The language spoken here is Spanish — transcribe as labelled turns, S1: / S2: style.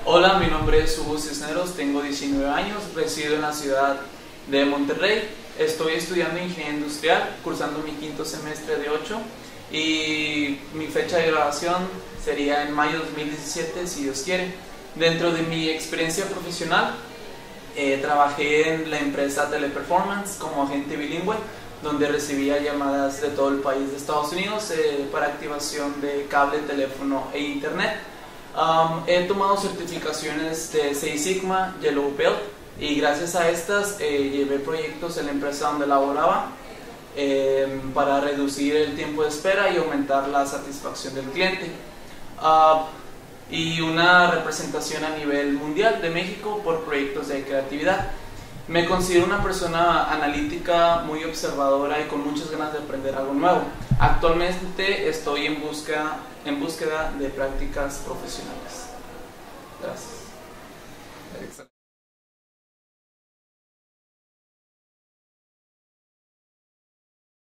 S1: Hola, mi nombre es Hugo Cisneros, tengo 19 años, resido en la ciudad de Monterrey. Estoy estudiando Ingeniería Industrial, cursando mi quinto semestre de 8 y mi fecha de graduación sería en mayo de 2017, si Dios quiere. Dentro de mi experiencia profesional, trabajé en la empresa Teleperformance como agente bilingüe, donde recibía llamadas de todo el país de Estados Unidos para activación de cable, teléfono e internet. He tomado certificaciones de Six Sigma, Yellow Belt, y gracias a estas llevé proyectos en la empresa donde laboraba para reducir el tiempo de espera y aumentar la satisfacción del cliente. Y una representación a nivel mundial de México por proyectos de creatividad. Me considero una persona analítica, muy observadora y con muchas ganas de aprender algo nuevo. Actualmente estoy en búsqueda de prácticas profesionales. Gracias.